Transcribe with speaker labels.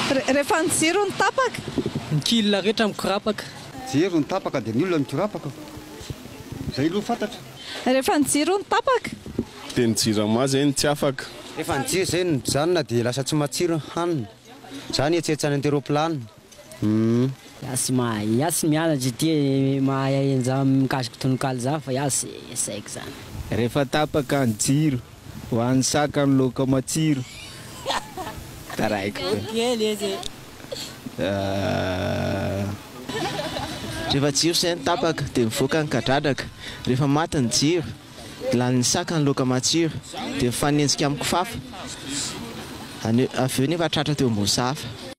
Speaker 1: Rehefa ny jiro ny tapaka,
Speaker 2: ny kila rehetra mikorapaka.
Speaker 3: Jiro ny tapaka dia ny olona mikorapaka. Izay aloha fantatra.
Speaker 1: rehefa ny jiro ny tapaka,
Speaker 4: dia ny jirama izay tsy afaka.
Speaker 3: Rehefa ny jiro izay ny mijanona dia lasa tsy matsiro ny hanina. Izany etsetsana anteroplanina.
Speaker 5: Yasy mianatra ity mahaenja mikasiky tononkalo za fa yasy saiko zany.
Speaker 6: Rehefa tapaka ny jiro, hoan'ny saka ny laoka matsiro. Taraiko.
Speaker 7: Rehefa jiro izay ny tapaka dia mivoaka ny kadradraka. Rehefa maty ny jiro, lan'ny saka ny laoka matsiro dia mifanenjika amin'ny kifafa. Avy eo nefa tratra teo ambony sahafa.